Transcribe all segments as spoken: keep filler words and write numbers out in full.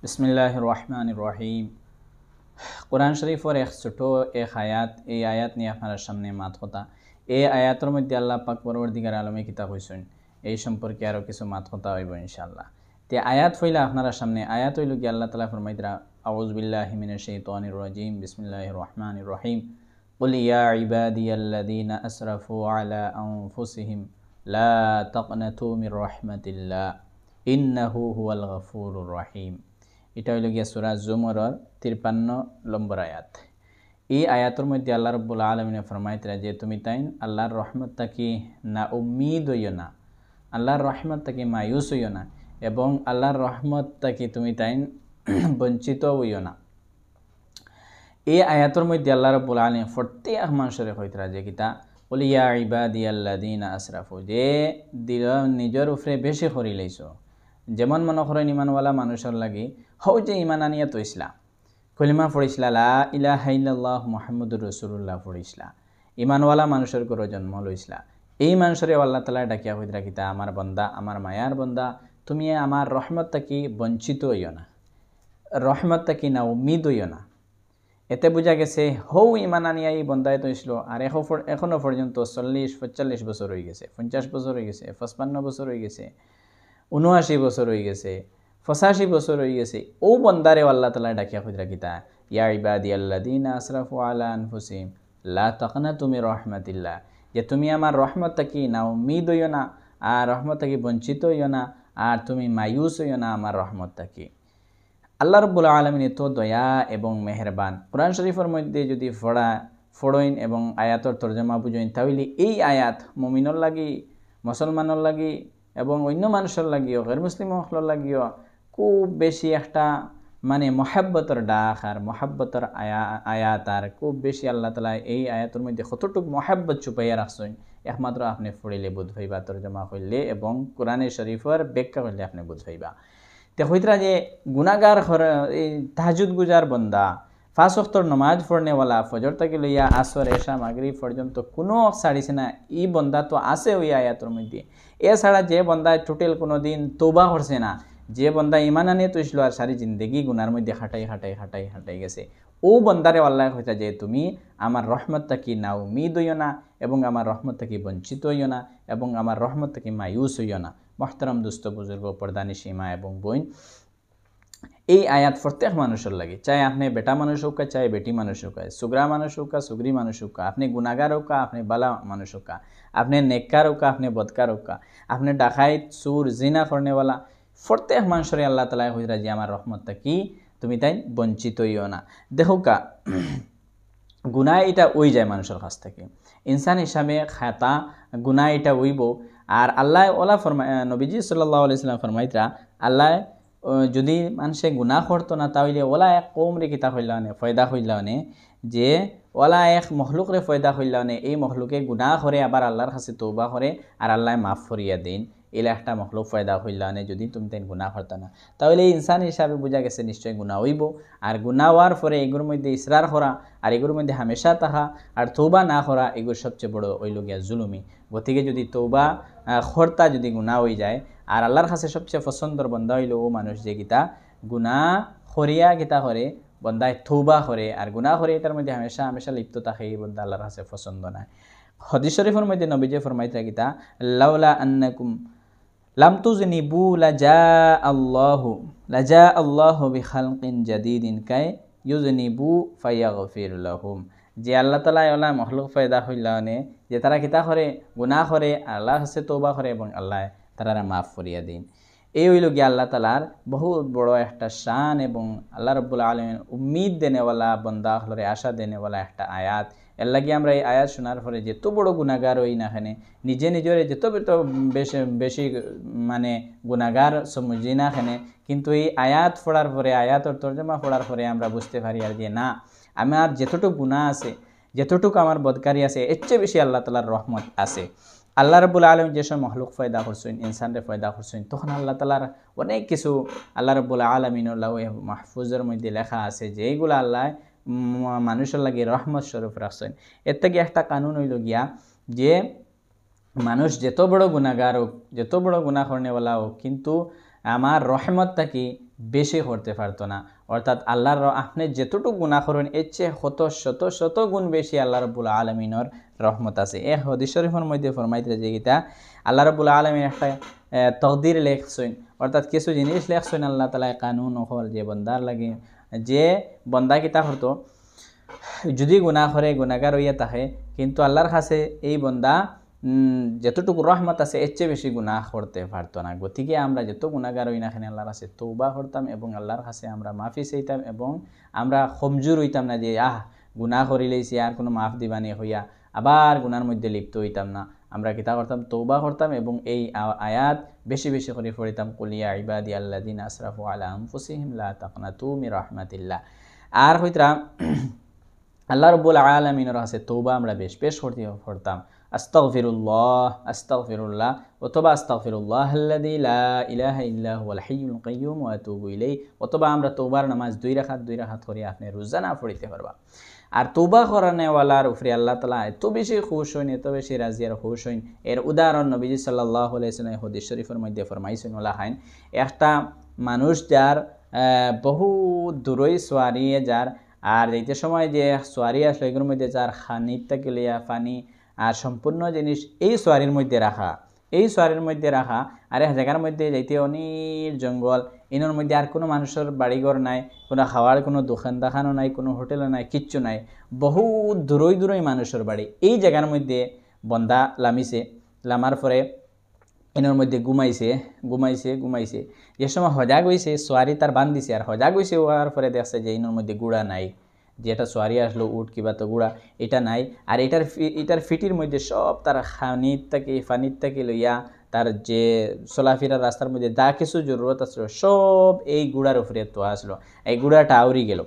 बिस्मिल्लाहिर रहमानिर रहीम। कुरान शरीफर एक छोटो एक आयात, এই আয়াত নিয়ে আপনার সামনে মাত কথা। এই আয়াতের মধ্যে আল্লাহ পাক পরবর্তীকার আলমে কিতাব হইছেন, এই সম্পর্কে আরও কিছু মাত কথা হইব ইনশাআল্লাহ। তে আয়াত হইলা আপনার সামনে আয়াত হইল কি আল্লাহ তাআলা ফরমাইতরা আউযু বিল্লাহি মিনাশ শাইতানির রাজিম বিসমিল্লাহির রহমানির রহিম কুল ইয়া ইবাদিয়াল্লাযীনা আসরাফু আলা আনফুসিহিম লা তাকনাতু মির রাহমাতিল্লাহ ইন্নাহু হুয়াল গফুরুর রহিম। এটা হইল গিয়া সূরা জুমরের তিপ্পান্ন নম্বর আয়াত। এই আয়াতের মধ্যে আল্লাহ রাব্বুল আলামিন ফরমাইতরা যে তুমি তাইন আল্লাহর রহমত থাকি না উম্মিদ হইও না, আল্লাহর রহমত থাকি মায়ুস হইও না, এবং আল্লাহর রহমত থাকি তুমি তাইন বঞ্চিত হইও না। এই আয়াতের মধ্যে আল্লাহ রাব্বুল আলামিন প্রত্যেক মানুষের কইতরা যে কিতা কুল ইয়া ইবাদিয়াল্লাযীনা আসরাফু, যে দিল নিজের উপরে বেশি করি লাইছো। যেমন মনে করেন ইমানওয়ালা মানুষের লাগি হও যে ইমান আনিয়া তৈসলা, কলিমা পড়িসলা লা ইলাহা ইল্লাল্লাহ মুহাম্মাদুর রাসূলুল্লাহ পড়িসলা, ইমানওয়ালা মানুষের করে জন্ম লইসলা। এই মানুষের আল্লাহ তাআলা ডাকিয়া কইতরা কিতা আমার বান্দা, আমার মায়ার বান্দা, তুমি আমার রহমত থাকি বঞ্চিত হইও না, রহমত থাকি না উম্মিদ হইও না। এতে বোঝা গেছে হৌ ইমান আনিয়া এই বন্দায় তৈসল আর এখনো পর্যন্ত চল্লিশ পঁয়তাল্লিশ বছর হয়ে গেছে, পঞ্চাশ বছর হয়ে গেছে, পঁচপান্ন বছর হয়ে গেছে, উনআশি বছর হয়ে গেছে, পঁচাশি বছর হয়ে গেছে। ও বন্দারে আল্লাহ তাআলা ডাকিয়া কইতরা কিতা ইয়া ইবাদিয়াল্লাযীনা আসরাফু আলা আনফুসিহিম লা তাকনাতু মির রাহমাতিল্লাহ, যে তুমি আমার রহমত থাকি না উম্মিদ হইও না, আর রহমত থাকি বঞ্চিত হইও না, আর তুমি মায়ুস হইও না আমার রহমত থাকি। আল্লাহ রাব্বুল আলামিন এত দয়া এবং মেহেরবান। কোরআন শরীফের মধ্যে যদি পড়া ফড়ইন এবং আয়াতর তর্জমা বুঝইন তাহলে এই আয়াত মুমিনের লাগি, মুসলমানের লাগি এবং অন্য মানুষের লাগিও, গैर মুসলিম হকলের লাগিও খুব বেশি একটা মানে মহাব্বতের ডাক আর মহাব্বতের আয়া আয়াত আর খুব বেশি আল্লাহ তাআলা এই আয়াতের মধ্যে কতটুক মহাব্বত ছুপাইয়া রাখছেন একমাত্র আপনি পড়িলে বুঝ হইবা, তর্জমা করলে এবং কোরআনে শরীফের ব্যাখ্যা করলে আপনি বুঝ হইবা। তে হইতরা যে গুনাহগার এই তাহাজ্জুদ গুজার বন্দা, পাঁচ ওয়াক্তের নামাজ পড়নেওয়ালা, ফজর থেকে লইয়া আসর এশা মাগরিব পর্যন্ত কোনো ছাড়িছে না, ই বন্দা তো আছে ওই আয়াতের মধ্যে। এছাড়া যে বন্দায় টোটাল কোনো দিন তৌবা করছে না, যে বন্দা ইমান আনিয়ে তৈছিল আর সারি জিন্দগি গুনার মধ্যে হাঁটাই হাঁটাই হাঁটাই হাঁটাই গেছে, ও বন্দারে আল্লাহ কইতা যে তুমি আমার রহমত থাকি না উম্মিদ হইও না, এবং আমার রহমত থাকি বঞ্চিত হইও না, এবং আমার রহমত থাকি মায়ুস হইও না। মোহতারাম দোস্ত বুজুর্গ পর্দানি সীমা এবং বোন, এই আয়াত প্রত্যেক মানুষের লাগে, চাই আপনি বেটা মানুষ হোক, চাই বেটি মানুষ হোক, সুগরা মানুষ হোক, সুগরি মানুষ হোক, আপনি গুনাগার হোক, আপনি বালা মানুষ হোক, আপনি নেককার হোক, আপনি বদকার হোক, আপনি ডাকাইত সুর জিনা করনেওয়ালা, প্রত্যেক মানুষের আল্লাহ তাআলা কইরা যে আমার রহমত থাকি তুমি তাই বঞ্চিত হইও না। দেখো কা গুনাহ এটা ওই যায় মানুষের কাছ থেকে, ইনসান হিসাবে খাতা গুনাহ এটা হইব। আর আল্লাহ ওলা ফরমায়, নবীজি সাল্লাল্লাহু আলাইহি সাল্লাম ফরমাইতরা আল্লাহ যদি মানুষে গুনাহ করতো না তাহলে ওলা এক কৌমরে কিতা হইলানে ফয়দা হইলানে, যে ওলা এক মখলুকরে ফয়দা হইলানে, এই মখলুকে গুনাহ করে আবার আল্লাহর কাছে তওবা করে আর আল্লাহ মাফ করিয়া দেন, এলা একটা মখলুক ফয়দা হইলানে যদি তুমি তাই গুনাহ করতো না। তাহলে ইনসান হিসাবে বোঝা গেছে নিশ্চয় গুনাহ হইব। আর গুনাহ হওয়ার পরে এগুলোর মধ্যে ইসরার করা আর এগুলোর মধ্যে হামেশা থাকা আর তওবা না করা, এগুলো সবচেয়ে বড় হইল গিয়া জুলুমি। গতিকে যদি তওবা খরতা যদি গুনাহ হয়ে যায়, আর আল্লাহর কাছে সবচেয়ে পছন্দর বন্দা হইল ও মানুষ যে গীতা গুনাহ করিয়া গীতা করে বন্দায় তওবা করে আর গুনাহ করে এটার মধ্যে হামেশা হামেশা লিপ্ত থাকে, এই বন্দা আল্লাহর কাছে পছন্দ না। হাদিস শরীফের মধ্যে নবীজি ফরমাইতরা গীতা লাউলা আন্নাকুম লাম তুযনিবু লাজা আল্লাহু লাজা আল্লাহু বিখালকিন জাদিদিন কাই ইউযনিবু ফায়াগফির লাহুম, যে আল্লাহ তাআলা ওলা মখলুক পয়দা হইলানে যে তারা কিতা করে গুনাহ করে আল্লাহর কাছে তওবা করে এবং আল্লাহ তারা মাফ করিয়া দিন। এই হইল গিয়া আল্লাহ তাআলার বহুত বড় একটা শান এবং আল্লাহ রাব্বুল আলামিন উম্মিদ দেনেওয়ালা বন্দা হলরে আশা দেনেওয়ালা একটা আয়াত। এর লাগি আমরা এই আয়াত শোনার পরে যেত বড় গুনাহগার হই না কেন, নিজে নিজের যেত বেশি বেশি মানে গুনাহগার সমঝি না কেন, কিন্তু এই আয়াত পড়ার পরে আয়াতর তর্জমা পড়ার পরে আমরা বুঝতে পারি আর যে না, আমার যেতটুকু গুনাহ আছে, যেতটুকু আমার বদকারি আছে, এর চেয়ে বেশি আল্লাহ তাআলার রহমত আছে। আল্লাহ রাব্বুল আলামিন যে সব মখলুক পয়দা করছেন, ইনসানরে পয়দা করছেন, তখন আল্লাহ তাআলার অনেক কিছু আল্লাহ রাব্বুল আলামিনের লাওহে মাহফুজের মধ্যে লেখা আছে যে এইগুলো আল্লাহ মানুষের লাগে রহমত স্বরূপ রাখছেন। এর থেকে একটা কানুন হইল গিয়া যে মানুষ যত বড় গুনাহগার হোক, যত বড় গুনাহ করনেওয়ালা হোক, কিন্তু আমার রহমত থাকি বেশি করতে পারতো না। অর্থাৎ আল্লাহর আপনি যেতটুকু গুনাহ করেন এর চেয়ে শত শত শত গুণ বেশি আল্লাহ রাব্বুল আলামিনের রহমত আছে। এই হাদিস শরীফের মধ্যে ফরমাইতে যে গীতা আল্লাহ রাব্বুল আলামিন একটা তকদির লেখছেন, অর্থাৎ কিছু জিনিস লেখছেন আল্লাহ তাআলা কানুন হল যে বন্দার লাগে, যে বন্দা কিতা হতো যদি গুনাহ করে গুনাহগার হইয়া থাকে, কিন্তু আল্লাহর কাছে এই বন্দা যতটুকু রহমত আছে এর চেয়ে বেশি গুনাহ করতে পারতো না। গতিকে আমরা যত গুনাহগার হই না কেন আল্লাহর কাছে তওবা করতাম এবং আল্লাহর কাছে আমরা মাফি চাইতাম এবং আমরা কমজোর হইতাম না যে আহ গুনাহ করিলেইছি আর কোনো মাফ দিবানি হইয়া আবার গুনার মধ্যে লিপ্ত হইতাম না। আমরা কিতা করতাম তওবা করতাম এবং এই আয়াত বেশি বেশি করে পড়িতাম, কুল ইয়া ইবাদি আল্লাযিনা আসরাফু আলা আনফুসিহিম লা তাকনাতু মির রাহমাতিল্লাহ। আর হইতরা আল্লাহ রাব্বুল আলামিনের কাছে তওবা আমরা বেশ বেশ করতে পড়তাম, আস্তাগফিরুল্লাহ আস্তাগফিরুল্লাহ অথবা আস্তাগফিরুল্লাহ আল্লাযী লা ইলাহা ইল্লা হুয়াল হাইয়ুল কাইয়্যুম ওয়া আতুবু ইলাইহি, অথবা আমরা তওবার নামাজ দুই রাকাত দুই রাকাত করে আপনি রোজানা পড়তে পারবা। আর তওবা করানেওয়ালার উপরে আল্লাহ তাআলা এত বেশি খুশ হইন, এত বেশি রাজি আর খুশ হইন। এর উদাহরণ নবীজি সাল্লাল্লাহু আলাইহি ওয়াসাল্লাম হাদিস শরীফের মধ্যে ফরমাইছেন, ওলা হাইন একটা মানুষ যার বহু দূরই সোয়ারিয়ে যার আর যেতে সময় যে সোয়ারি আসলো এগুলোর মধ্যে যার খানিত তাকিলিয়া পানি আর সম্পূর্ণ জিনিস এই সোয়ারির মধ্যে রাখা, এই সোয়ারির মধ্যে রাখা আর এক জায়গার মধ্যে যাইতে অনেক জঙ্গল, এনার মধ্যে আর কোনো মানুষের বাড়িঘর নাই, কোনো খাওয়ার কোনো দোকান দেখানো নাই, কোনো হোটেলও নাই, কিচ্ছু নাই, বহু দূরই দূরই মানুষের বাড়ি। এই জায়গার মধ্যে বন্দা লামিছে, লামার পরে এনার মধ্যে ঘুমাইছে ঘুমাইছে ঘুমাইছে যে সময় হজাগ হয়েছে সোয়ারি তার বান্ধিছে, আর হজাগ হয়েছে হওয়ার পরে দেখছে যে এনার মধ্যে গুড়া নাই, যেটা সোয়ারি আসলো উট কিবা তো গুড়া এটা নাই, আর এটার এটার ফিটির মধ্যে সব তার খানির থেকে ফানির থেকে লইয়া তার যে চলাফেরার রাস্তার মধ্যে যা কিছু জরুরত আসলো সব এই গুড়ার উপরে তো আসলো, এই গুড়াটা আউরি গেল।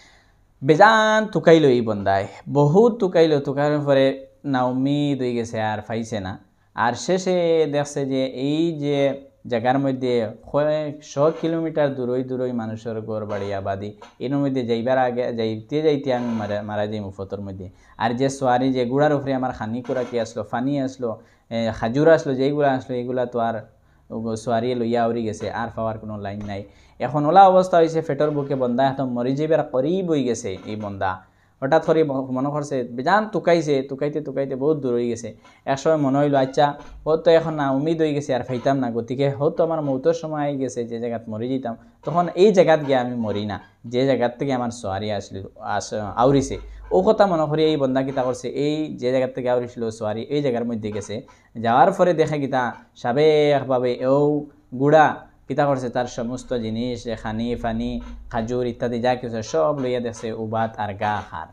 বেজান তুকাইলো এই বন্দায়, বহুত তুকাইলো, তুকানোর পরে না উম্মিদ হয়ে গেছে আর পাইছে না। আর শেষে দেখছে যে এই যে জায়গার মধ্যে কয়েকশো কিলোমিটার দূরই দূরই মানুষের ঘর বাড়ি আবাদি, এর মধ্যে যাইবার আগে যাইতে যাইতে আমি মারা মারা যাই মুফতর মধ্যে। আর যে সোয়ারি যে গুড়ার উপরে আমার খানি করা কি আসলো, ফানি আসলো, খাজুর আসলো, যেইগুলো আসলো এগুলা তো আর সোয়ারি লইয়া উড়ি গেছে, আর পাওয়ার কোনো লাইন নাই। এখন ওলা অবস্থা হয়েছে ফেটর বুকে বন্দা এখন মরি যাইবার করিব হয়ে গেছে। এই বন্দা হঠাৎ করে মনে করছে বেজান তুকাইছে, তুকাইতে তুকাইতে বহুত দূর হয়ে গেছে। একসময় মনে হইলো আচ্ছা ও তো এখন না উমিদ হয়ে গেছে আর ফাইতাম না, গতিকে হয়তো আমার মৌতর সময় হয়ে গেছে যে জায়গাত মরি যেতাম, তখন এই জায়গাত গিয়ে আমি মরি না, যে জায়গার থেকে আমার সোয়ারি আসল আস আউরিছে ও কথা মনে করি এই বন্দা কিতা করছে, এই যে জায়গার থেকে আউরিছিল সোয়ারি এই জায়গার মধ্যে গেছে, যাওয়ার পরে দেখে কিতা সাবেকভাবে এও গুড়া কিতা করছে তার সমস্ত জিনিস খানি ফানি খাজুর ইত্যাদি যা কিছু সব লইয়া দেখছে উবাত আর গা হার।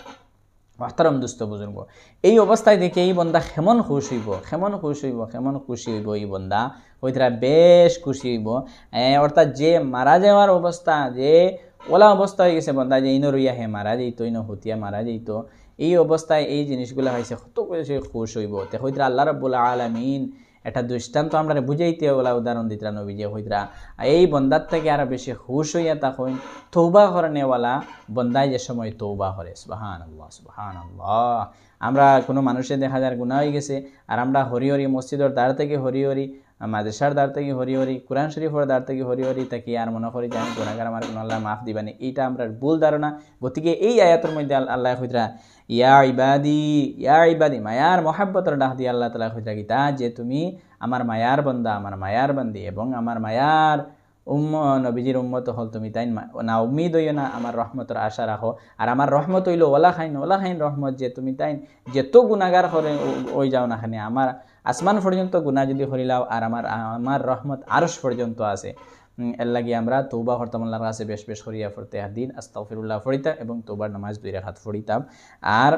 মাহতারাম দুস্থ বুজুর্গ, এই অবস্থায় দেখে এই বন্দা কেমন খুশ হইব, কেমন খুশ হইব, কেমন খুশি হইব এই বন্দা হইতরা বেশ খুশি হইব। অর্থাৎ যে মারা যাওয়ার অবস্থা, যে ওলা অবস্থা হয়ে গেছে বন্দা যে ইনো রইয়া হে মারা যাইতো, ইনো হতিয়া মারা যাইতো, এই অবস্থায় এই জিনিসগুলো হয়েছে কত বেশি খুশ হইব। তে হইতরা আল্লাহ রাব্বুল আলামিন একটা দৃষ্টান্ত আমরা বুঝাইতে ওলা উদাহরণ দিতরা নবীজি হইতরা এই বন্দার থেকে আরো বেশি খুশ হইয়া তখন তওবা করেনেওয়ালা বন্দায় যে সময় তওবা করে। সুবহানাল্লাহ সুবহানাল্লাহ। আমরা কোনো মানুষের দেখা যায় গুনাহ হয়ে গেছে আর আমরা হরি হরি মসজিদের দ্বার থেকে হরি হরি, মাদ্রাসার দ্বার থেকে হরি হরি, কোরআন শরীফের দ্বার থেকে হরি হরি তাকে আর মনে করি যে আমি গুনাহগার, আমার কোনো আল্লাহ মাফ দিবানি, এইটা আমরা ভুল ধারণা। গতিকে এই আয়াতের মধ্যে আল্লাহ হইতরা ইয়া ইবাদি ইয়া ইবাদি মায়ার মহাব্বতের ডাক দিয়ে আল্লাহ তাআলা হইতরা গীতা যে তুমি আমার মায়ার বন্দা, আমার মায়ার বান্দি এবং আমার মায়ার উম্ম নবীজির উম্মত হল তুমি, তাই না উম্মিদ হইও না, আমার রহমতের আশা রাখো। আর আমার রহমত হইল ওলা খাইন ওলা খাইন রহমত, যে তুমি তাই যেত গুনাহগার করে ওই যাও না খানে আমার আসমান পর্যন্ত গুনাহ যদি করিলাও আর আমার আমার রহমত আরশ পর্যন্ত আছে। এর লাগি আমরা তওবা করতাম আল্লাহর কাছে বেশ বেশ করিয়া পড়তে দিন আস্তাগফিরুল্লাহ পড়িতাম এবং তওবার নামাজ দুই রাকাত পড়িতাম। আর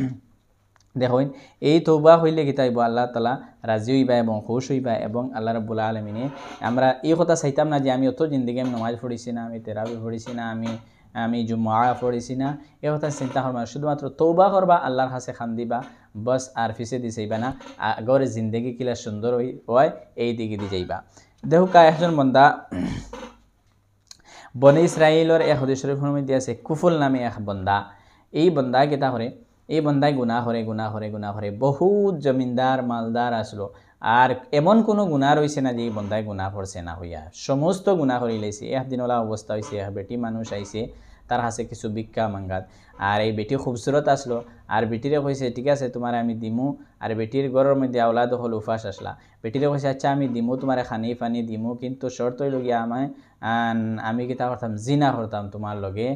দেখুন এই তওবা হইলে কি তাইব আল্লাহ তাআলা রাজি হইবা এবং খুশ হইবা এবং আল্লাহ রাব্বুল আলামিনে আমরা এই কথা চাইতাম না যে আমি অত জিন্দেগি আমি নামাজ পড়িছি না, আমি তেরাবি পড়িছি না, আমি আমি জুমআ পড়িছি না, এই কথা চিন্তা করবা। শুধুমাত্র তওবা করবা, আল্লাহর কাছে খান দিবা বস, আর ফিসে দি যাইবা না, আগরে জিন্দেগি কিলা সুন্দর হয় এই দিকে দি যাইবা। দেখুকা একজন বন্দা বনি ইসরাইলের এক হাদিস শরীফের মধ্যে আছে কুফুল নামে এক বন্দা। এই বন্দা কিতা করে, এই বন্দায় গুনাহ করে গুনাহ করে গুনাহ করে বহুত জমিনদার মালদার আসলো আর এমন কোনো গুনাহ রয়েছে না যে বন্দায় গুনাহ করছে না হইয়া, সমস্ত গুনাহ করি লাইছে। একদিনওয়ালা অবস্থা হয়েছে, এক বেটি মানুষ আইছে, তার হাতে কিছু ভিক্ষা মাঙ্গাত। আর এই বেটি খুবসুরত আসলো, আর বেটিরে কইছে ঠিক আছে তোমার আমি দিমু। আর বেটির ঘরের মধ্যে আওলাদ হল উফাস আসলা। বেটিরে কইছে আচ্ছা আমি দিমু তোমার খানি ফানি দিমু, কিন্তু শর্ত হইল গিয়া আমায় আমি কিতা করতাম, জিনা করতাম তোমার লগে,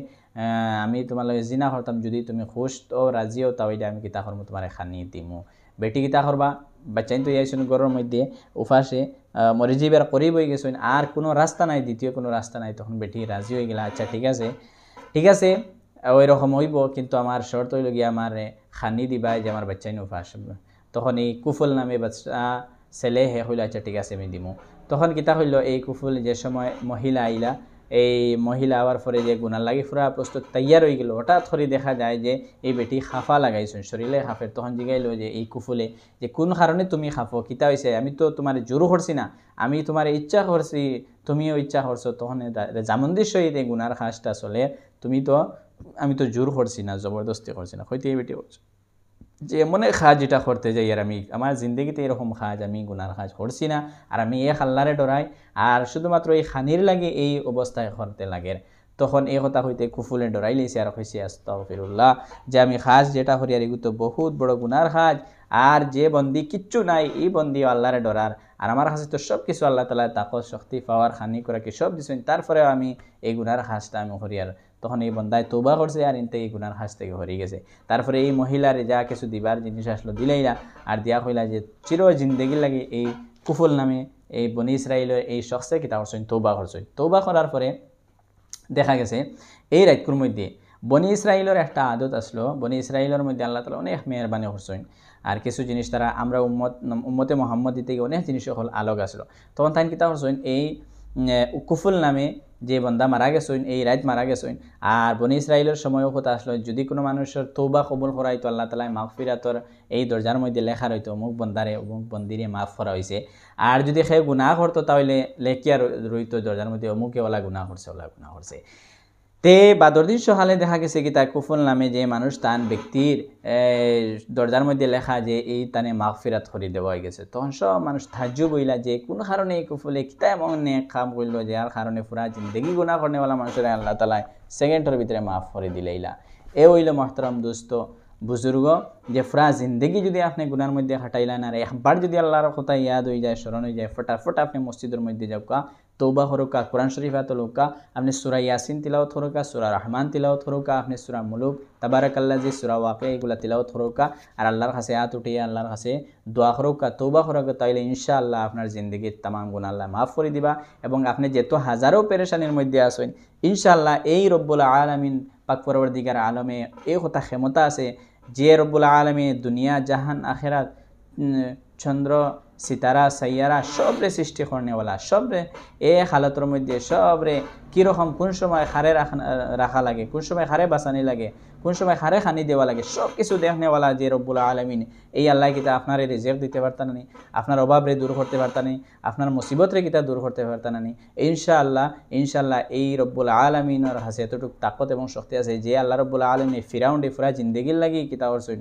আমি তোমার লগে জিনা করতাম, যদি তুমি খুশ তো রাজিও তাহলে আমি কিতা করবো তোমার খানি দিমু। বেটি কিতা করবা, বাচ্চাইন তো যাইছেন ঘরের মধ্যে উফাসে মরে যাইবার করেই বই গেছেন, আর কোনো রাস্তা নাই, দ্বিতীয় কোনো রাস্তা নাই। তখন বেটি রাজি হয়ে গেলা, আচ্ছা ঠিক আছে ঠিক আছে ওই রকম হইব, কিন্তু আমার শর্ত হইল গিয়া আমার খানি দিবা যে আমার বাচ্চাইন উফাস। তখন এই কুফল নামে বাচ্চা ছেলে হে হইল, আচ্ছা ঠিক আছে আমি দিমু। তখন কিতা হইল, এই কুফল যে সময় মহিলা আইলা, এই মহিলা আওয়ার পরে যে গুনার লাগে পুরা প্রস্তুত তৈয়ার হয়ে গেল, হঠাৎ করে দেখা যায় যে এই বেটি খাফা লাগাইছেন, শরীরে খাফের। তখন জিগাইল যে এই কুফুলে যে কোন কারণে তুমি খাফো, কিতা হয়েছে, আমি তো তোমার জোর করছি না, আমি তোমার ইচ্ছা করছি, তুমিও ইচ্ছা করছো। তখন জামন্দির সহিত এই গুনার খাসটা চলে, তুমি তো আমি তো জোর করছি না, জবরদস্তি করছি না। হয়তো এই বেটি বলছে যে এমন কাজ যেটা করতে যাই, আর আমি আমার জিন্দগিতে এরকম কাজ, আমি গুনার কাজ করছি না, আর আমি এক আল্লাহরে ডরাই, আর শুধুমাত্র এই খানির লাগে এই অবস্থায় করতে লাগে। তখন এই কথা হইতে কুফুলে ডরাই লইছে আর কইছে আস্তাগফিরুল্লাহ, যে আমি কাজ যেটা করি আর এগুলো তো বহুত বড় গুনার কাজ, আর যে বন্দি কিচ্ছু নাই, এই বন্দি আল্লাহরে ডরার, আর আমার কাছে তো সব কিছু আল্লাহ তাআলা তাকত শক্তি পাওয়ার খানি করা কি সব দিছেন, তারপরেও আমি এই গুনার কাজটা আমি করি। আর তখন এই বন্দায় তৌবা করছে, আর ইনতে এই গুনার কাজ থেকে হরে গেছে। তারপরে এই মহিলার যা কিছু দিবার জিনিস আসলো দিলাইলা, আর দিয়া কইলা যে চির জিন্দেগি লাগে এই কুফল নামে এই বনি ইসরাইলের এই শখসে কিতা করছেন, তৌবা করছেন। তৌবা করার পরে দেখা গেছে এই রাতকুর মধ্যে বনি ইসরাইলের একটা আদত আসলো, বনি ইসরাইলের মধ্যে আল্লাহ তাআলা অনেক মেহরবানি করছেন, আর কিছু জিনিস তারা আমরা উম্মত উম্মতে মোহাম্মদ দিতে অনেক জিনিস হল আলোক আসলো। তখন তাই কিতা করছেন, এই কুফুল নামে যে বন্দা মারা গেছেন, এই রাত মারা গেছেন। আর বনি ইসরাইলের সময়ও কথা আসলো, যদি কোনো মানুষের তৌবা কবুল করাইতো আল্লাহ তাআলা মাগফিরাতর এই দরজার মধ্যে লেখা রইতো অমুক বন্দারে অমুক বন্দিরে মাফ করা হয়েছে। আর যদি সে গুনাহ করতো তাহলে লেখিয়া রইতো দরজার মধ্যে অমুকে ওলা গুনাহ করছে ওলা গুনাহ করছে। তে বাদর দিন সকালে দেখা গেছে কি তা কুফল নামে যে মানুষ তান ব্যক্তির দরজার মধ্যে লেখা যে এই তানে মাগফিরাত করে দেওয়া হয়ে গেছে। তখন সব মানুষ তাজ্জুব হইলা যে কোন কারণে এই কুফলে কিতা এমন নেক কাম করলো যে আর কারণে পুরা জিন্দগি গুনাহ করনেওয়ালা মানুষের আল্লাহ তাআলা সেকেন্ডের ভিতরে মাফ করে দিলাইলা। এ হইল মুহতারাম দোস্ত বুজুর্গ, যে পুরা জিন্দগি যদি আপনি গুনার মধ্যে হাঁটাইলেন, আর একবার যদি আল্লাহর কথা ইয়াদ হয়ে যায়, স্মরণ হয়ে যায়, ফটাফট আপনি মসজিদের মধ্যে যাওকা, তৌবা হরকা, কোরআন শরীফ আতলুকা, আপনি সূরা ইয়াসিন তিলাওয়াত হরকা, সূরা রহমান তিলাওয়াত হরকা, আপনি সূরা মুলুক, তাবারাকাল্লাজি, সূরা ওয়াকিয়া এগুলা তিলাওয়াত হরকা, আর আল্লাহর কাছে হাত উঠিয়ে আল্লাহর কাছে দোয়া হরকা, তৌবা হরকা, তাইলে ইনশাআল্লাহ আপনার জিন্দগির তামাম গুনাহ আল্লাহ মাফ করে দিবা। এবং আপনি যেহেতু হাজারো পেরেশানির মধ্যে আছেন, ইনশাআল্লাহ এই রব্বুল আলামিন পাক পরবর্তীকার আলমে এই কথা ক্ষমতা আছে, যে রব্বুল আলামিন দুনিয়া জাহান আখেরাত চন্দ্র সিতারা সাইয়ারা সবরে সৃষ্টি করনেওয়ালা, সবরে এ হালতের মধ্যে সবরে কীরকম কোন সময় খারে রাখা লাগে, কোন সময় খারে বাঁচানি লাগে, কোন সময় খারে খানি দেওয়া লাগে, সব কিছু দেখনেওয়ালা যে রব্বুল আলামিন, এই আল্লাহ কিতা আপনার রিজিক দিতে পারতানি, আপনার অভাবরে দূর করতে পারতানি, আপনার মুসিবতরে কিতা দূর করতে পারতানি। ইনশাআল্লাহ ইনশাআল্লাহ এই রব্বুল আলামিনের হাতে এতটুকু তাকত এবং শক্তি আছে যে আল্লাহ রব্বুল আলামিন ফিরাউন্ডে ফুরা জিন্দগির লাগি কিতা করছেন,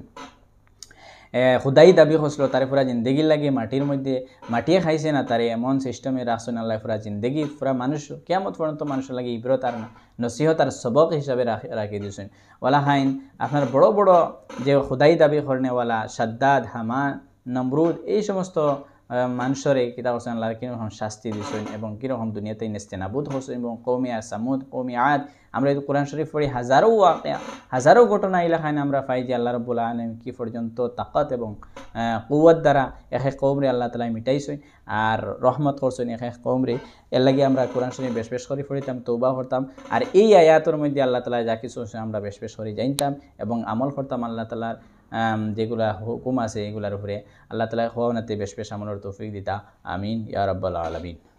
খুদাই দাবি করছিল তারে পুরা জিন্দগির লাগে মাটির মধ্যে মাটিয়ে খাইছে না, তারে এমন সিস্টেমে রাখছেন আল্লাহ পুরা জিন্দগি পুরা মানুষ কিয়ামত পর্যন্ত মানুষের লাগে ইবরত আর নসিহত আর সবক হিসাবে রাখি দিয়েছেন। ওয়ালা হাইন আপনার বড় বড় যে খুদাই দাবি করনেওয়ালা সাদ্দাদ, হামান, নমরুদ, এই সমস্ত মানুষরে কিতা করছেন আল্লাহ কীরকম শাস্তি দিয়েছেন এবং কীরকম দুনিয়াতে নেস্তেনাবুদ হচ্ছেন। এবং কৌমি আর সামুদ, কৌমি আদ, আমরা এই কোরআন শরীফ পড়ি হাজারো হাজারো ঘটনা এলাকায় আমরা পাই যে আল্লাহ রাব্বুল আলামিন কি পর্যন্ত তাকত এবং কুওয়াত দ্বারা এক এক কওমরে আল্লাহ তাআলা মিটাইছেন আর রহমত করছেন এক এক কওমরে। এর লাগে আমরা কোরআন শরীফ বেশ বেশ করে পড়িতাম, তৌবা করতাম, আর এই আয়াতের মধ্যে আল্লাহ তাআলা যা কিছু আমরা বেশ বেশ করে জানতাম এবং আমল করতাম। আল্লাহ তাআলার যেগুলা হুকুম আছে এগুলার উপরে আল্লাহ তাআলা খোয়ানাতে বেশ বেশ আমলের তৌফিক দিতা। আমিন ইয়া রাব্বাল আলামিন।